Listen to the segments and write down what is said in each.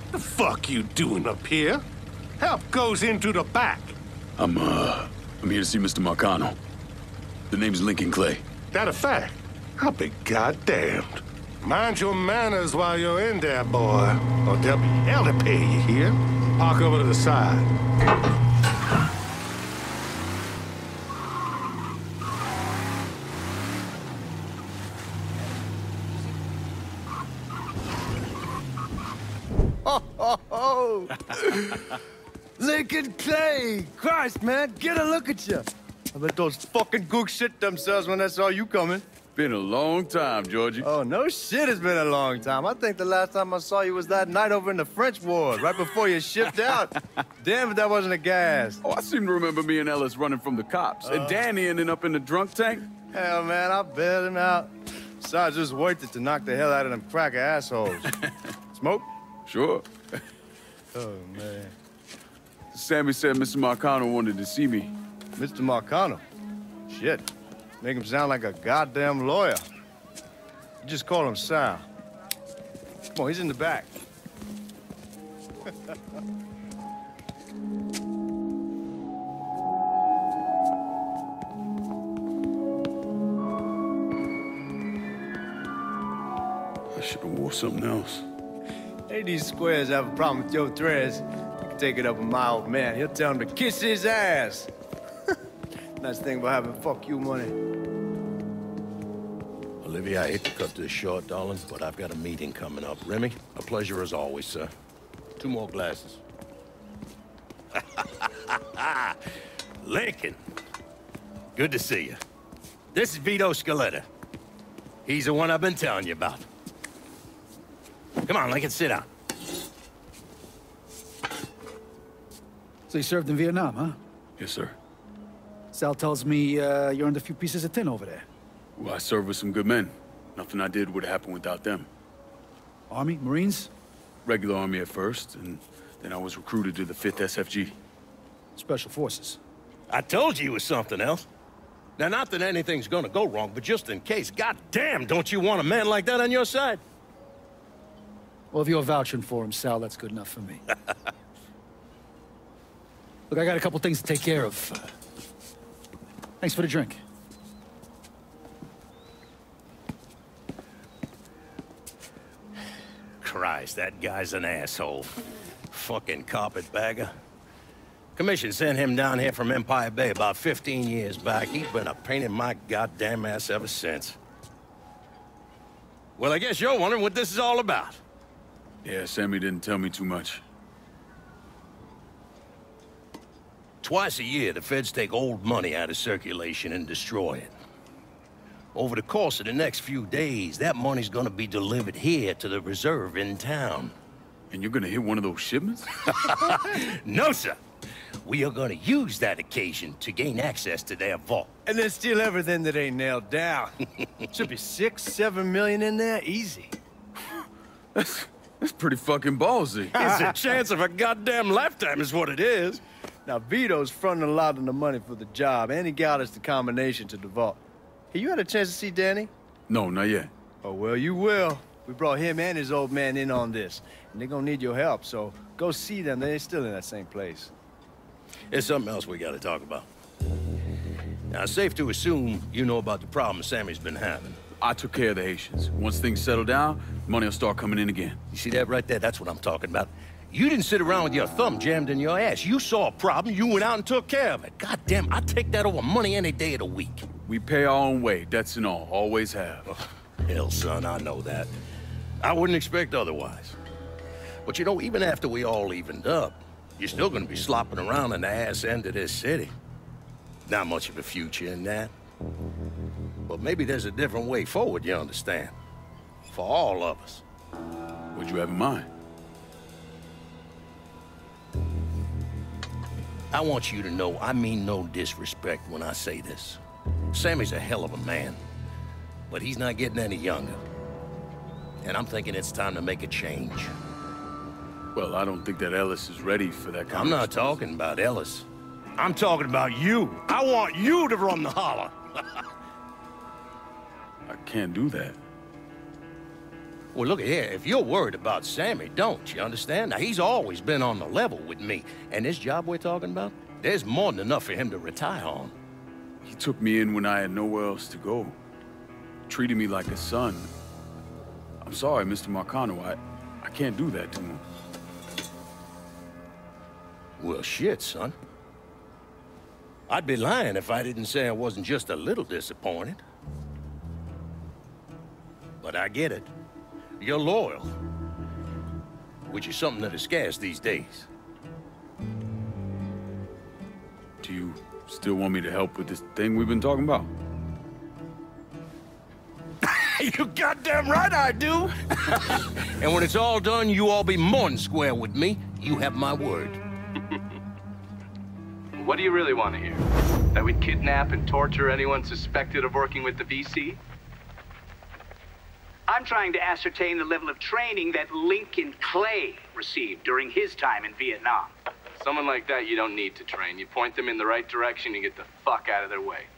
The fuck you doing up here? Help goes into the back. I'm here to see Mr. Marcano. The name's Lincoln Clay. That a fact? I'll be goddamned. Mind your manners while you're in there, boy. Or there'll be hell to pay, you hear? Park over to the side. Oh, Lincoln Clay! Christ, man, get a look at you. I bet those fucking gooks shit themselves when they saw you coming. Been a long time, Georgie. Oh, no shit, it's been a long time. I think the last time I saw you was that night over in the French Ward, right before you shipped out. Damn if that wasn't a gas. Oh, I seem to remember me and Ellis running from the cops, and Danny ending up in the drunk tank. Hell, man, I bailed him out. Besides, just worth it to knock the hell out of them cracker assholes. Smoke? Sure. Oh, man. Sammy said Mr. Marcano wanted to see me. Mr. Marcano? Shit. Make him sound like a goddamn lawyer. You just call him Sal. Come on, he's in the back. I should have wore something else. Hey, these squares have a problem with your threads. You can take it up with my old man. He'll tell him to kiss his ass. Nice thing about having fuck you money. Olivia, I hate to cut this short, darling, but I've got a meeting coming up. Remy, a pleasure as always, sir. 2 more glasses. Lincoln. Good to see you. This is Vito Scaletta. He's the one I've been telling you about. Come on, Lincoln, sit down. So you served in Vietnam, huh? Yes, sir. Sal tells me you earned a few pieces of tin over there. Well, I served with some good men. Nothing I did would have happened without them. Army? Marines? Regular Army at first, and then I was recruited to the 5th SFG. Special Forces. I told you it was something else. Now, not that anything's gonna go wrong, but just in case, goddamn, don't you want a man like that on your side? Well, if you're vouching for him, Sal, that's good enough for me. Look, I got a couple things to take care of. Thanks for the drink. Christ, that guy's an asshole. Fucking carpetbagger. Commission sent him down here from Empire Bay about 15 years back. He's been a pain in my goddamn ass ever since. Well, I guess you're wondering what this is all about. Yeah, Sammy didn't tell me too much. Twice a year, the feds take old money out of circulation and destroy it. Over the course of the next few days, that money's gonna be delivered here to the reserve in town. And you're gonna hit one of those shipments? No, sir. We are gonna use that occasion to gain access to their vault. And then steal everything that ain't nailed down. Should be 6, 7 million in there, easy. That's pretty fucking ballsy. It's a chance of a goddamn lifetime is what it is. Now, Vito's fronting a lot of the money for the job, and he got us the combination to the vault. Hey, you had a chance to see Danny? No, not yet. Oh, well, you will. We brought him and his old man in on this, and they're gonna need your help, so go see them. They're still in that same place. There's something else we gotta talk about. Now, it's safe to assume you know about the problem Sammy's been having. I took care of the Haitians. Once things settle down, money will start coming in again. You see that right there? That's what I'm talking about. You didn't sit around with your thumb jammed in your ass. You saw a problem, you went out and took care of it. God damn, I'd take that over money any day of the week. We pay our own way, debts and all. Always have. Oh, hell, son, I know that. I wouldn't expect otherwise. But you know, even after we all evened up, you're still gonna be slopping around in the ass end of this city. Not much of a future in that. But maybe there's a different way forward, you understand? For all of us. What'd you have in mind? I want you to know I mean no disrespect when I say this. Sammy's a hell of a man, but he's not getting any younger. And I'm thinking it's time to make a change. Well, I don't think that Ellis is ready for that kind I'm not talking about Ellis. I'm talking about you. I want you to run the holler. I can't do that. Well, look here, if you're worried about Sammy, don't, you understand? Now, he's always been on the level with me. And this job we're talking about, there's more than enough for him to retire on. He took me in when I had nowhere else to go. Treated me like a son. I'm sorry, Mr. Marcano. I can't do that to him. Well, shit, son. I'd be lying if I didn't say I wasn't just a little disappointed. But I get it. You're loyal. Which is something that is scarce these days. Do you still want me to help with this thing we've been talking about? You goddamn right I do! And when it's all done, you all be more than square with me. You have my word. What do you really want to hear? That we'd kidnap and torture anyone suspected of working with the VC? I'm trying to ascertain the level of training that Lincoln Clay received during his time in Vietnam. Someone like that you don't need to train. You point them in the right direction and get the fuck out of their way.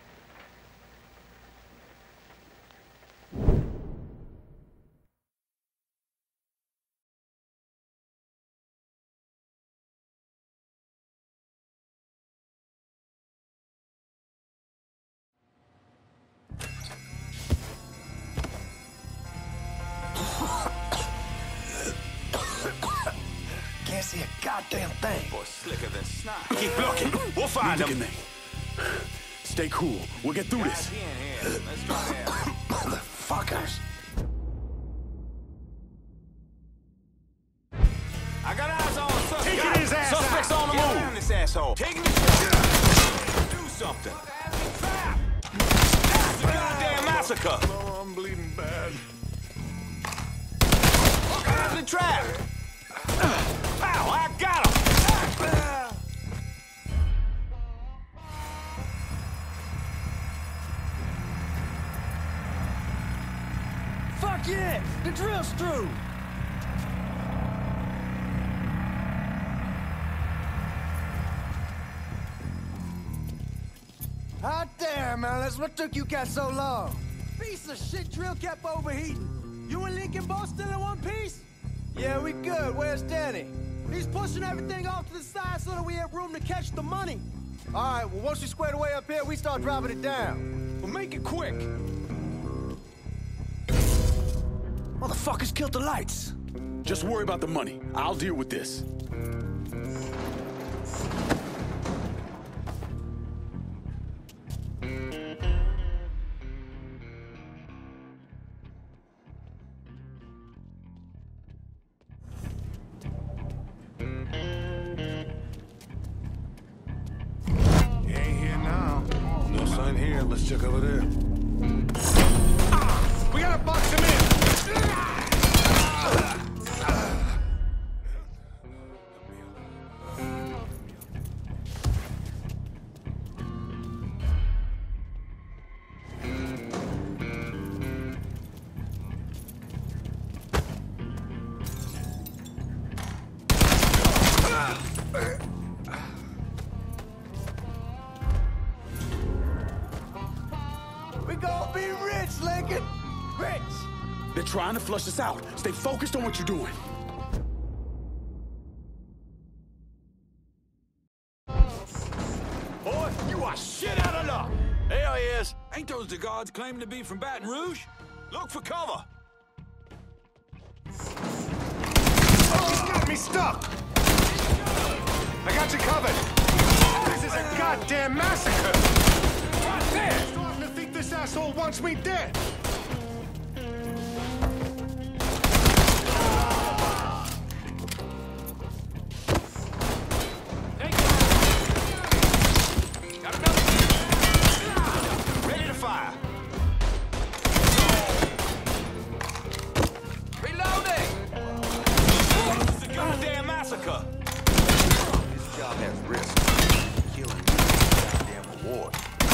Can't see a goddamn thing. Boy, slicker than snot. Keep looking. We'll find him. Stay cool. We'll get through this. Let's try that. Motherfuckers. I got eyes on suspect. Taking his ass Suspect's out. on the move. Get around this asshole. Taking his shot. Do something. That's a goddamn massacre. Oh, I'm bleeding bad. Grab the trap. Ow, I got him. Fuck yeah! The drill's through! Hot damn, Alice, what took you guys so long? Piece of shit drill kept overheating. You and Lincoln both still in one piece? Yeah, we good. Where's Danny? He's pushing everything off to the side so that we have room to catch the money. All right, well, once we square away up here, we start dropping it down. Well, make it quick. Motherfuckers killed the lights. Just worry about the money. I'll deal with this. He ain't here now. No sign here. Let's check over there. We gotta box him in! We gonna be rich, Lincoln! Rich! They're trying to flush us out. Stay focused on what you're doing. Boy, you are shit out of luck. There he is. Ain't those the guards claiming to be from Baton Rouge? Look for cover. Oh, he's got me stuck! I got you covered! This is a goddamn massacre! Right there! I'm starting to think this asshole wants me dead! Got another. Ready to fire. Reloading. This is a goddamn massacre. This job has risk. Killing you is a goddamn reward.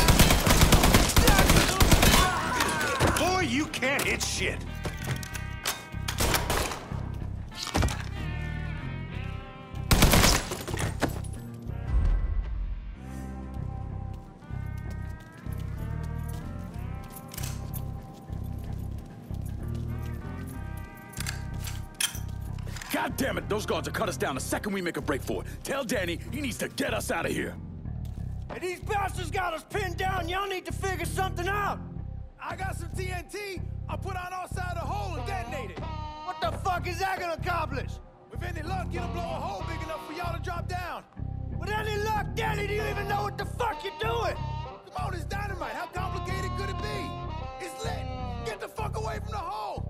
Boy, you can't hit shit! God damn it, those guards will cut us down the second we make a break for it. Tell Danny he needs to get us out of here. Hey, these bastards got us pinned down. Y'all need to figure something out. I got some TNT. I'll put on outside the hole and detonate it. What the fuck is that gonna accomplish? With any luck, it'll blow a hole big enough for y'all to drop down. With any luck, Danny, do you even know what the fuck you're doing? Come on, it's dynamite. How complicated could it be? It's lit. Get the fuck away from the hole.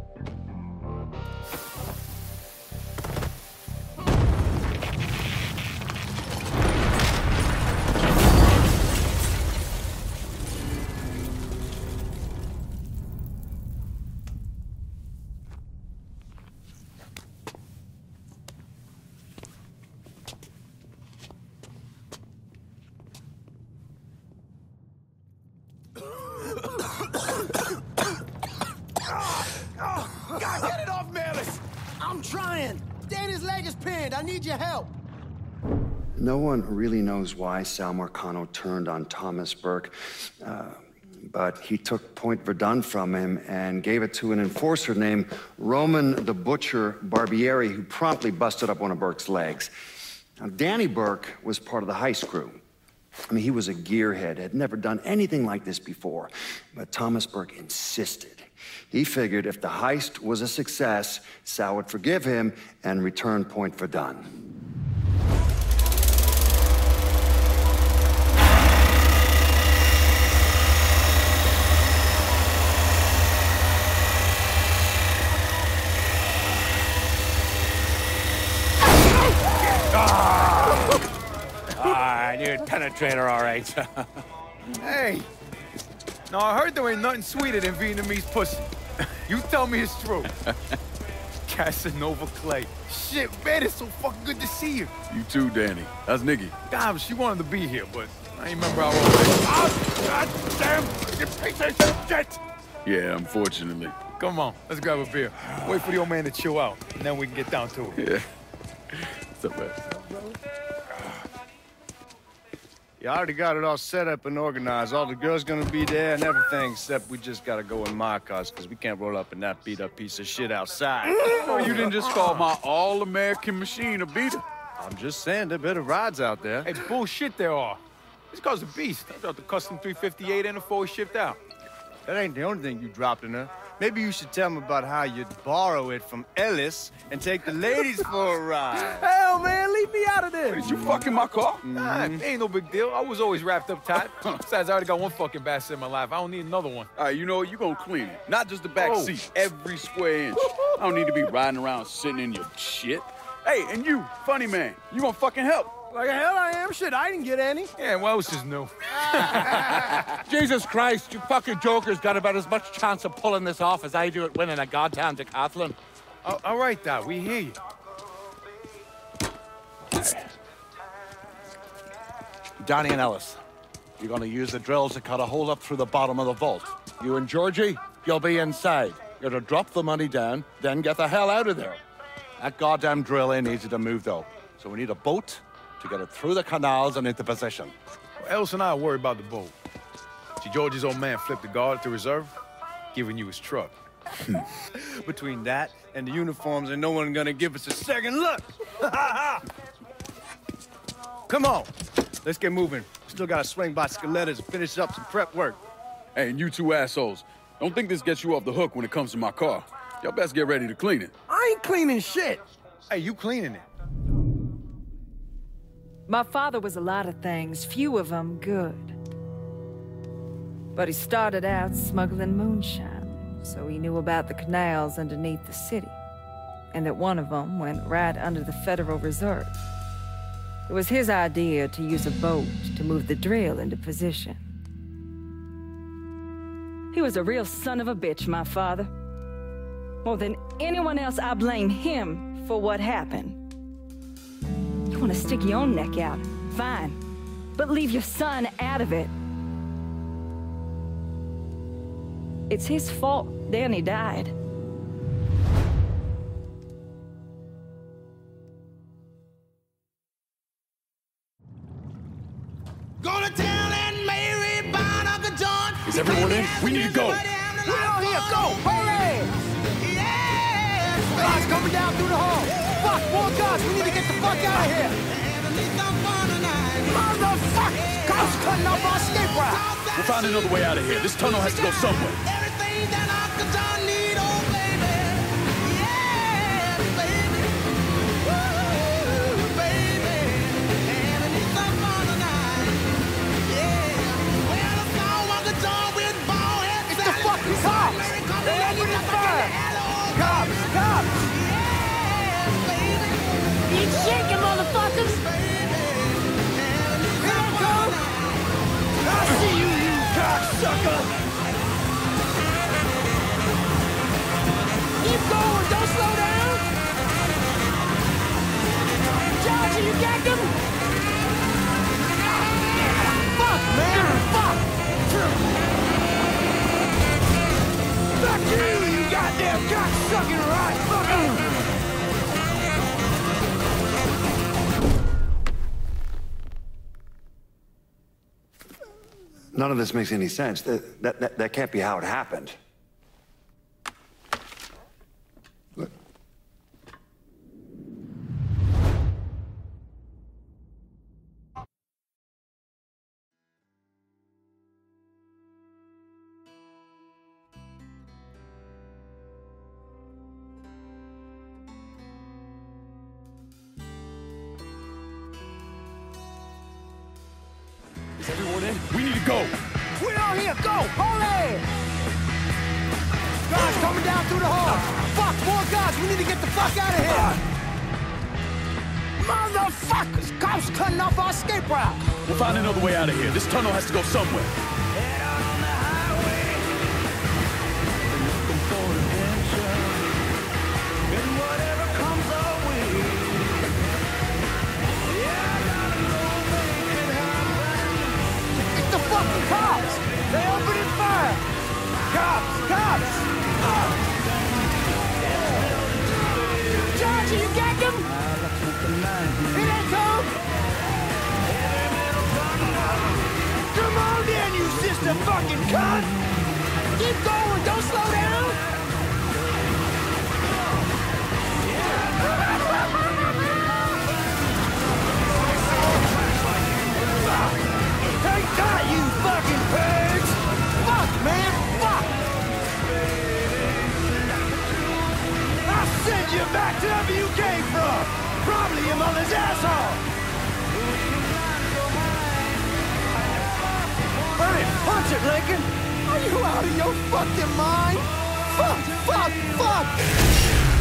God, get it off, Melis! I'm trying. Danny's leg is pinned. I need your help. No one really knows why Sal Marcano turned on Thomas Burke, but he took Point Verdun from him and gave it to an enforcer named Roman the Butcher Barbieri, who promptly busted up one of Burke's legs. Now, Danny Burke was part of the heist crew. I mean, he was a gearhead, had never done anything like this before, but Thomas Burke insisted. He figured if the heist was a success, Sal would forgive him and return Point Verdun. I knew it'd penetrate her all right. Hey! No, I heard there ain't nothing sweeter than Vietnamese pussy. You tell me it's true. Casanova Clay. Shit, man, it's so fucking good to see you. You too, Danny. That's Nikki. God, she wanted to be here, but I ain't remember how old it is. Oh, God damn! You piece of shit! Yeah, unfortunately. Come on, let's grab a beer. Wait for the old man to chill out, and then we can get down to it. Yeah. What's up, man? You already got it all set up and organized. All the girls gonna be there and everything, except we just gotta go in my cars, because we can't roll up in that beat-up piece of shit outside. Oh, you didn't just call my all-American machine a beater. I'm just saying, there are better rides out there. Hey, bullshit there are. This car's a beast. I dropped the custom 358 and the 4 shipped out. That ain't the only thing you dropped in her. Maybe you should tell them about how you'd borrow it from Ellis and take the ladies for a ride. Hell, man, leave me out of this. Did you fuck in my car? Nah, ain't no big deal. I was always wrapped up tight. Besides, I already got one fucking bastard in my life. I don't need another one. All right, you know what? You gonna clean it. Not just the back seat, every square inch. I don't need to be riding around sitting in your shit. Hey, and you, funny man, you gonna fucking help. Like hell I am. Shit, I didn't get any. Yeah, well, it's just new. Jesus Christ, you fucking jokers got about as much chance of pulling this off as I do at winning a goddamn decathlon. All right, Doc, we hear you. Donnie and Ellis, you're gonna use the drills to cut a hole up through the bottom of the vault. You and Georgie, you'll be inside. You're to drop the money down, then get the hell out of there. That goddamn drill ain't easy to move, though. So we need a boat to get it through the canals and into position. Well, Ellis and I are worried about the boat. See, Georgie's old man flipped the guard at the reserve, giving you his truck. Between that and the uniforms, ain't no one gonna give us a second look. Come on, let's get moving. Still gotta swing by Scaletta's and finish up some prep work. Hey, and you two assholes, don't think this gets you off the hook when it comes to my car. Y'all best get ready to clean it. I ain't cleaning shit. Hey, you cleaning it. My father was a lot of things, few of them good. But he started out smuggling moonshine, so he knew about the canals underneath the city, and that one of them went right under the Federal Reserve. It was his idea to use a boat to move the drill into position. He was a real son of a bitch, my father. More than anyone else, I blame him for what happened. You want to stick your own neck out, fine. But leave your son out of it. It's his fault Danny died. Go to town and Mary Bond, Uncle John. Is everyone in? We need to go. We all here, go, hurry! Yeah! God's coming down through the hall. Fuck guards! We need to get the fuck out of here! Motherfuckers! Cops cutting off our escape route! We'll find another way out of here. This tunnel has to go somewhere. Everything that Arkansas need, oh baby. Yeah, baby. Woo, baby. And I need some fun tonight. Yeah. Well, the song Arkansas with ball heads. It's the fucking cops. They opened fire. Cops, cops. Yeah, baby. Eat shit, you motherfuckers. Here they come. I see you, you cocksucker. Keep going, don't slow down! Georgie, you got them? Fuck, man, fuck! Fuck you, you goddamn cocksucking right fucker! None of this makes any sense. That can't be how it happened. Look. Is everyone in? We need to go. We're all here, go! Hold it! Guards coming down through the hall! Fuck, more guards! We need to get the fuck out of here! Motherfuckers! Cops cutting off our escape route! We'll find another way out of here. This tunnel has to go somewhere. Head out on the highway. Looking for adventure. And whatever comes our way. Yeah, I gotta know, baby, how it's the fucking cops! They opening fire! Cops! Cops! Georgie, you got them? Here they come! Come on then, you sister fucking cunt! Keep going, don't slow down! Take that, you fucking pigs! Fuck, man, fuck! I'll send you back to wherever you came from! Probably your mother's asshole! Burn it! Punch it, Lincoln! Are you out of your fucking mind? Fuck! Fuck! Fuck!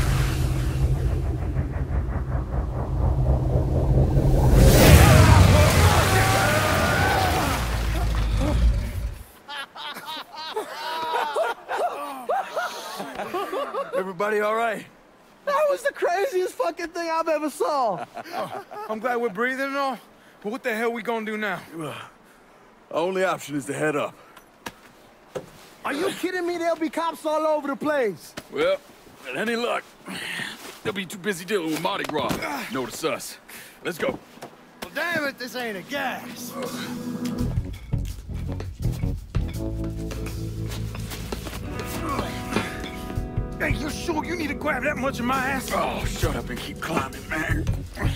Everybody all right? That was the craziest fucking thing I've ever saw! I'm glad we're breathing and all, but what the hell we gonna do now? Our only option is to head up. Are you kidding me? There'll be cops all over the place! Well, with any luck, they'll be too busy dealing with Mardi Gras. Notice us. Let's go. Well, damn it, this ain't a gas! Hey, you sure you need to grab that much of my ass? Oh, shut up and keep climbing, man.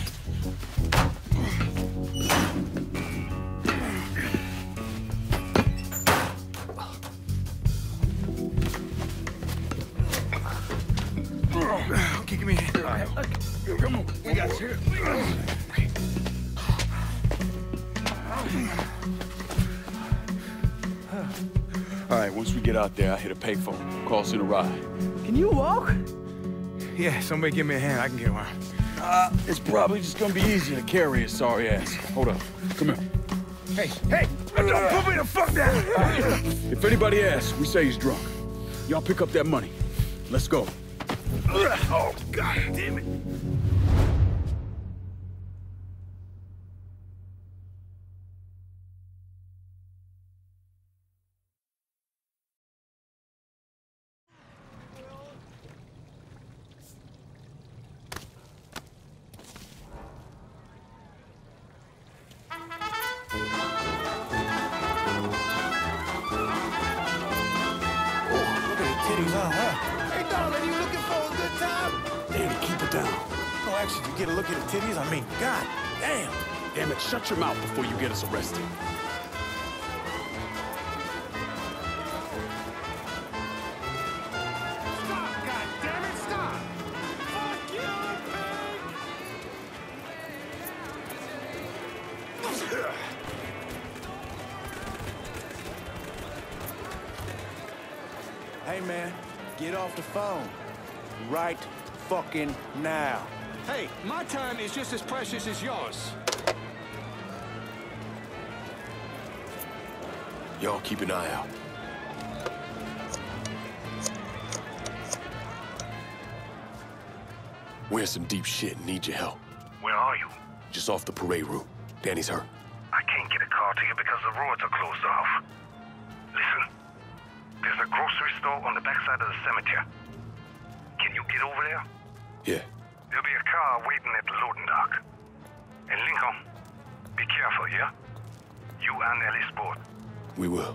Okay, give me a hand. All right. Come on, we got you. All right, once we get out there, I hit a payphone. Call us in a ride. Can you walk? Yeah, somebody give me a hand. I can get around. It's probably just gonna be easier to carry his sorry ass. Hold up. Come here. Hey, don't put me the fuck down! If anybody asks, we say he's drunk. Y'all pick up that money. Let's go. Oh, God damn it. Hey, darling, you looking for a good time? Danny, keep it down. reaction. You get a look at the titties? I mean, god damn. Damn it, shut your mouth before you get us arrested. Stop, goddammit, stop! Fuck you, pig! Hey, man, get off the phone. Right fucking now. Hey, my time is just as precious as yours. Y'all keep an eye out. We're in some deep shit and need your help. Where are you? Just off the parade route. Danny's hurt. I can't get a car to you because the roads are closed off. Listen, there's a grocery store on the backside of the cemetery. Can you get over there? Yeah. There'll be a car waiting at the loading dock. And Lincoln, be careful, yeah? You and Ellis both. We will.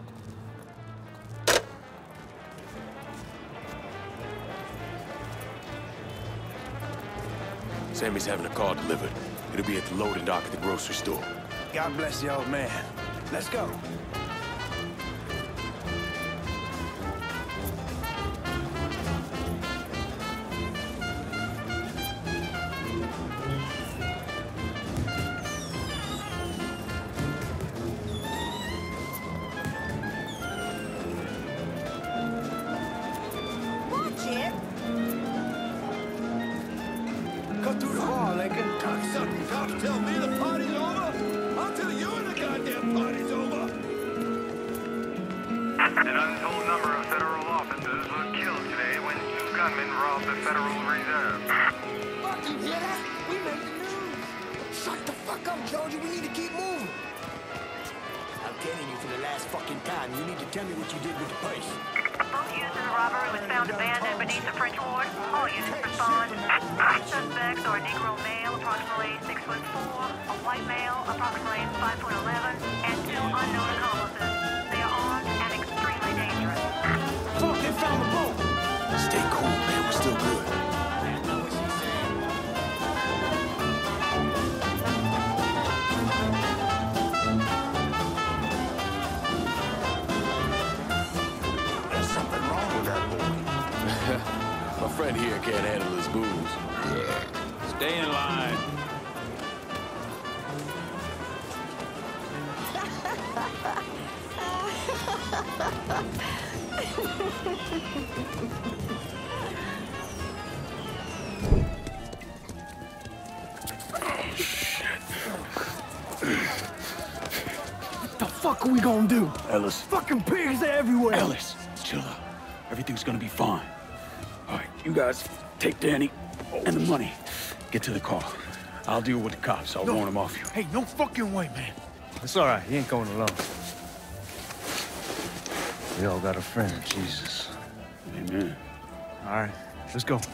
Sammy's having a car delivered. It'll be at the loading dock at the grocery store. God bless the old man. Let's go. Cut through the wall, Lincoln. Cocksucking cops tell me the party's over. I'll tell you when the goddamn party's over. An untold number of federal officers were killed today when two gunmen robbed the Federal Reserve. Fuck, you hear that? We made the news. Shut the fuck up, Georgie. We need to keep moving. I'm telling you for the last fucking time, you need to tell me what you did with the purse. A boat used in the robbery was found abandoned beneath the French Ward. All units respond. Suspects are a Negro male, approximately 6'4", a white male, approximately 5'11", and two unknown accomplices. They are armed and extremely dangerous. Fuck, they found the boat! Stay cool, man. We're still good. My friend here can't handle his booze. Yeah. Stay in line. What the fuck are we gonna do? Ellis. Fucking pigs are everywhere! Ellis, chill out. Everything's gonna be fine. All right, you guys take Danny and the money. Get to the car. I'll deal with the cops. I'll warn them off you. Hey, no fucking way, man. It's all right. He ain't going alone. We all got a friend, Jesus. Amen. All right, let's go.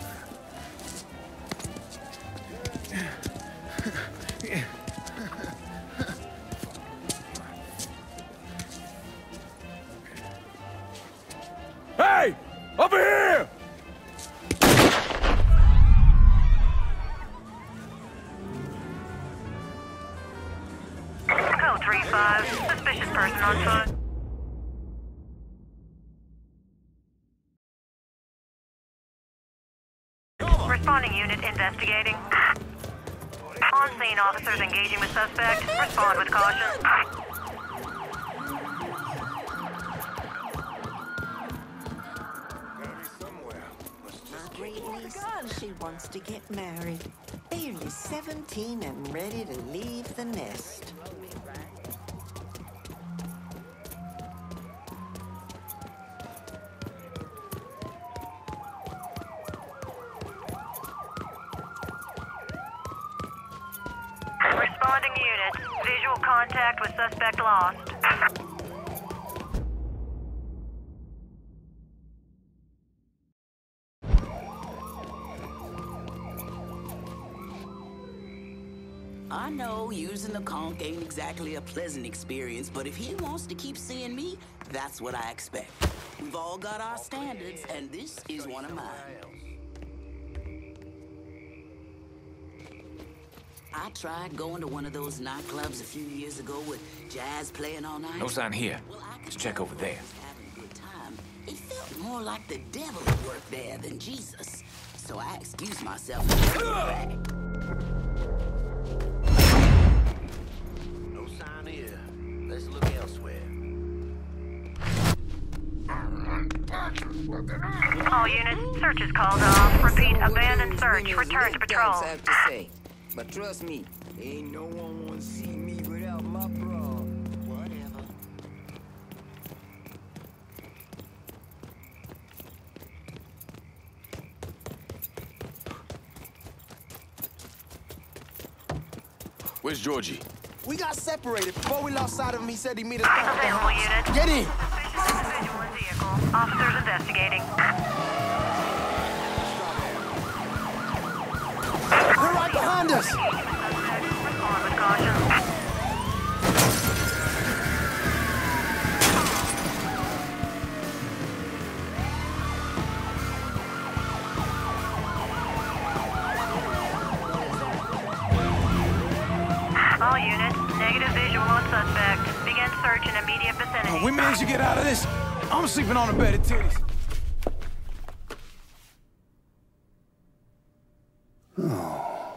Hey! Over here! Code 3-5, suspicious person on foot. Responding unit investigating. On-scene officers engaging with suspect. Respond with caution. She wants to get married. Barely 17 and ready to leave the nest. Responding unit. Visual contact with suspect lost. I know using the conch ain't exactly a pleasant experience, but if he wants to keep seeing me, that's what I expect. We've all got our standards, and this is one of mine. I tried going to one of those nightclubs a few years ago with jazz playing all night. No sign here. Let's check over there. Having a good time. It felt more like the devil at work there than Jesus. So I excused myself and went back. No sign here. Let's look elsewhere. All units, search is called off. Repeat, abandon search. Return to patrol. Have to say. But trust me, ain't no one wanna see me without my bra. Whatever. Where's Georgie? We got separated. Before we lost sight of him, he said he'd meet us back at the Available house. unit. Get in! Individual in vehicle. Officers investigating. They're right behind us! Respond with caution. All units, negative visual on suspect. Begin search in immediate vicinity. We managed to get out of this. I'm sleeping on a bed of titties. Oh.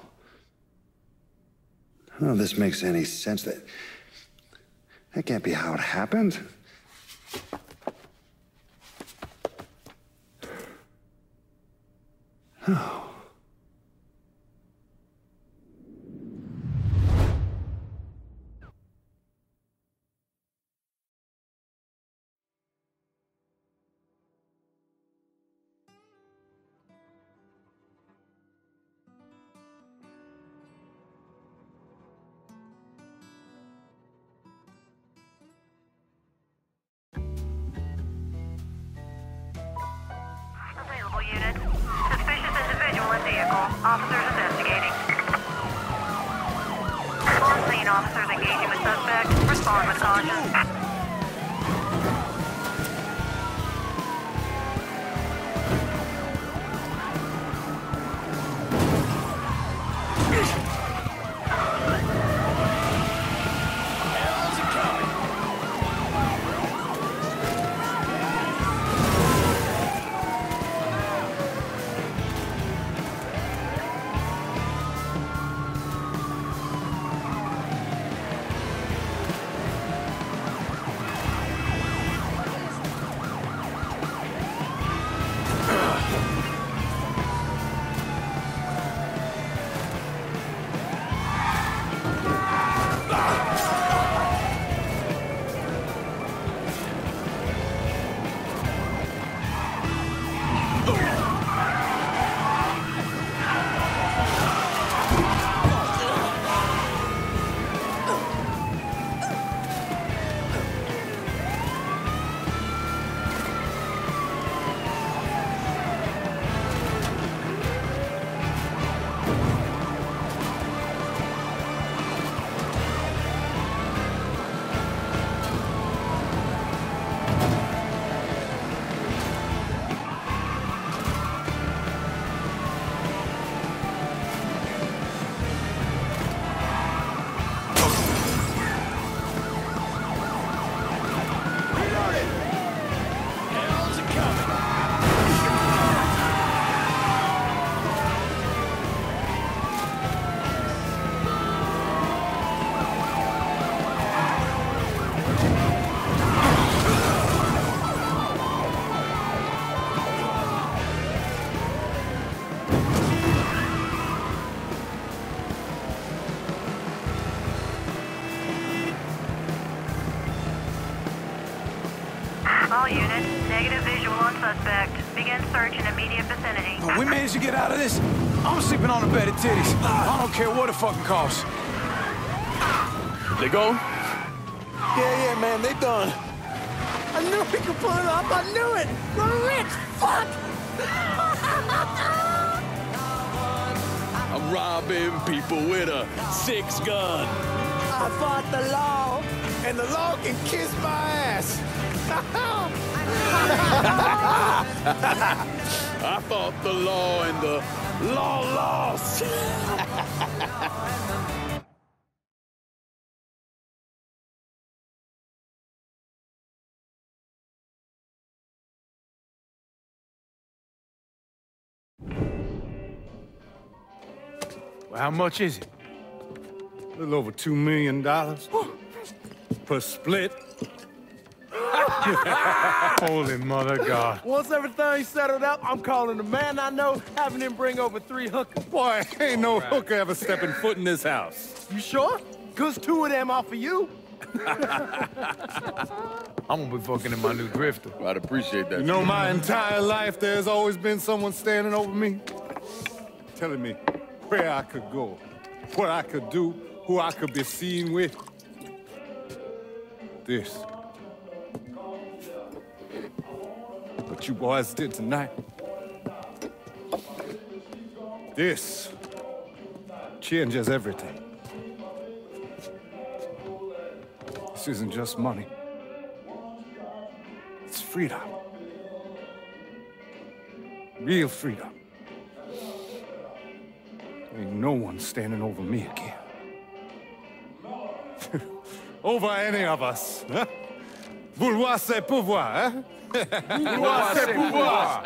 None of this makes any sense. That can't be how it happened. Oh. Available unit. Suspicious individual in vehicle. Officers investigating. On scene, officers engaging with suspect. Respond with caution. All units, negative visual on suspect. Begin search in immediate vicinity. We managed to get out of this. I'm sleeping on a bed of titties. I don't care what it fucking costs. They go? Yeah, man, they done. I knew we could pull it off. I knew it. We're rich. Fuck. I'm robbing people with a 6-gun. I fought the law, and the law can kiss my ass. I fought the law and the law lost. Well, how much is it? A little over $2 million. Per split. Holy mother God. Once everything's settled up, I'm calling the man I know, having him bring over 3 hookers. Boy, ain't no hooker ever stepping foot in this house. You sure? 'Cause 2 of them are for you. I'm gonna be fucking in my new drifter. I'd appreciate that. You know, my entire life, there's always been someone standing over me, telling me where I could go, what I could do, who I could be seen with. This. What you boys did tonight. This changes everything. This isn't just money. It's freedom. Real freedom. Ain't no one standing over me again. Over any of us, huh? Vouloir c'est pouvoir, hein? Vouloir c'est pouvoir!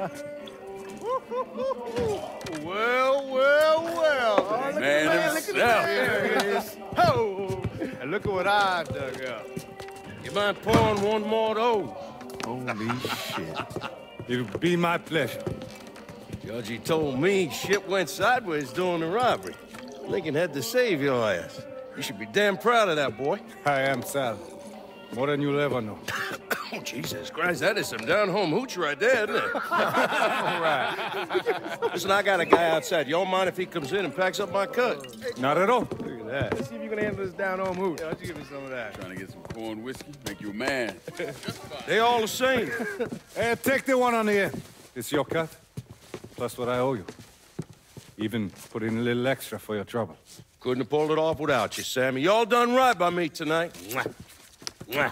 Well. Man himself. There it is. Oh! And look at what I dug up. You mind pouring one more of those? Holy shit. It'll be my pleasure. Georgie told me shit went sideways during the robbery. Lincoln had to save your ass. You should be damn proud of that, boy. I am, Sal. More than you'll ever know. Oh, Jesus Christ, that is some down-home hooch right there, isn't it? All right. Listen, I got a guy outside. Y'all mind if he comes in and packs up my cut? Not at all. Look at that. Let's see if you can handle this down-home hoot. Why don't you give me some of that? Trying to get some corn whiskey, make you a man. They all the same. Hey, take the one on the end. It's your cut, plus what I owe you. Even put in a little extra for your trouble. Couldn't have pulled it off without you, Sammy. Y'all done right by me tonight. Mwah. Mwah.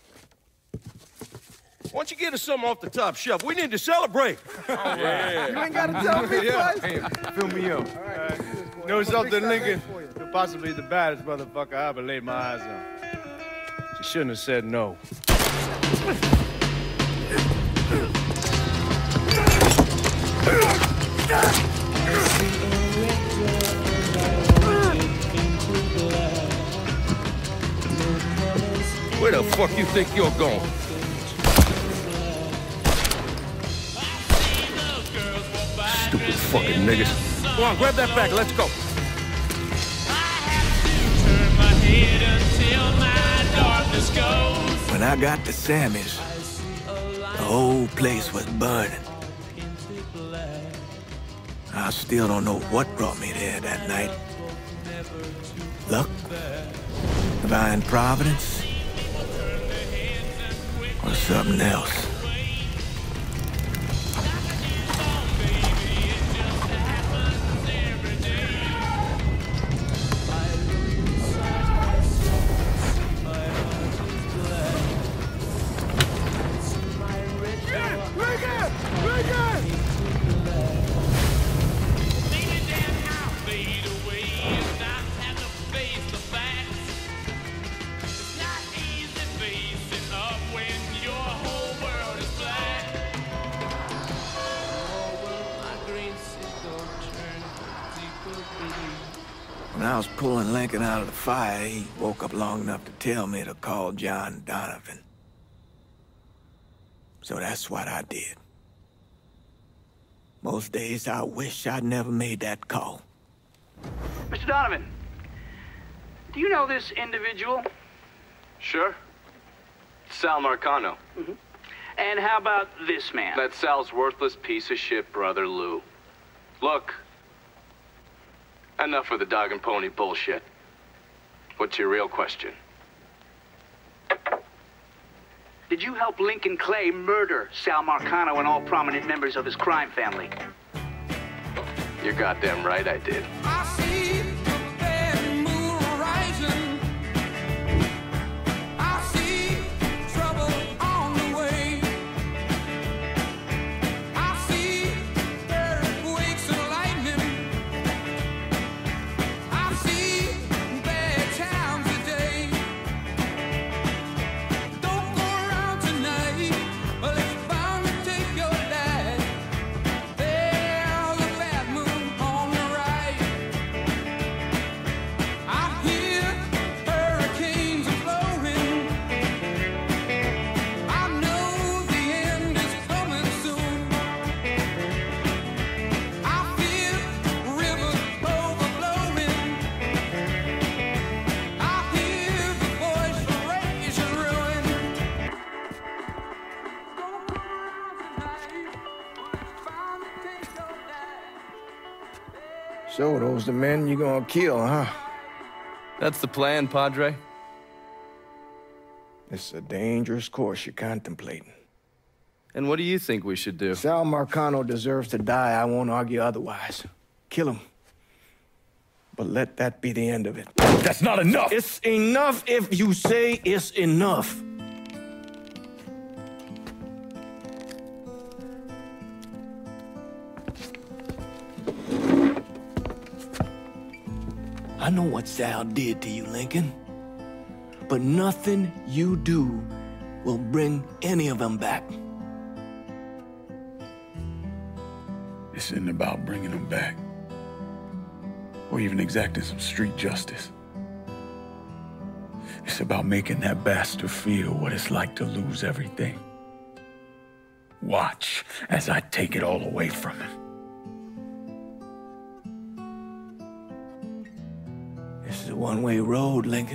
Why don't you get us something off the top shelf? We need to celebrate. All right. You ain't gotta tell me twice. Hey, fill me up. You know something, Lincoln? You're possibly the baddest motherfucker I ever laid my eyes on. She shouldn't have said no. Where the fuck you think you're going? Stupid fucking niggas. Come on, grab that bag, let's go. When I got to Sammy's, the whole place was burning. I still don't know what brought me there that night. Luck? Divine providence? Or something else? When I was pulling Lincoln out of the fire, he woke up long enough to tell me to call John Donovan. So that's what I did. Most days I wish I'd never made that call. Mr. Donovan, do you know this individual? Sure. Sal Marcano. Mm-hmm. And how about this man? That's Sal's worthless piece of shit brother, Lou. Look. Enough of the dog and pony bullshit. What's your real question? Did you help Lincoln Clay murder Sal Marcano and all prominent members of his crime family? You're goddamn right I did. So those the men you gonna kill, huh? That's the plan, Padre. It's a dangerous course you're contemplating. And what do you think we should do? Sal Marcano deserves to die. I won't argue otherwise. Kill him. But let that be the end of it. That's not enough! It's enough if you say it's enough. I know what Sal did to you, Lincoln. But nothing you do will bring any of them back. This isn't about bringing them back. Or even exacting some street justice. It's about making that bastard feel what it's like to lose everything. Watch as I take it all away from him. This is a one-way road, Lincoln.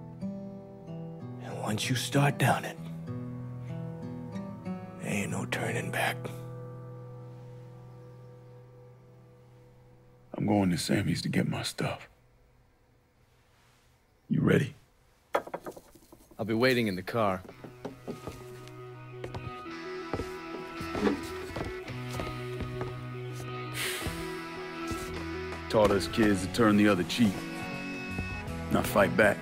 And once you start down it, there ain't no turning back. I'm going to Sammy's to get my stuff. You ready? I'll be waiting in the car. Taught us kids to turn the other cheek, not fight back.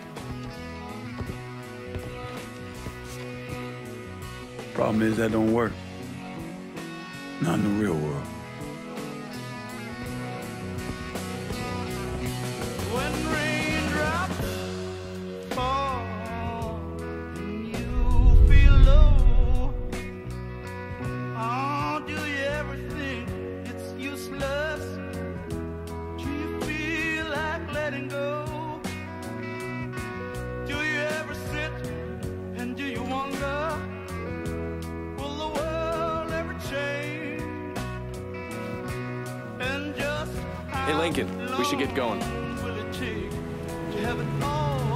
Problem is that don't work. Not in the real world. Hey, Lincoln, we should get going. Will it take to have it all?